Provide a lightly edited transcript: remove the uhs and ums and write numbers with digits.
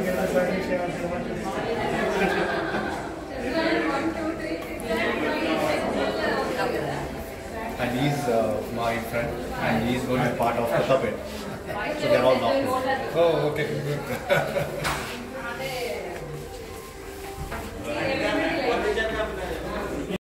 And he's my friend, and he's going to be part of the puppet. So they're all doctors. Oh, okay, good.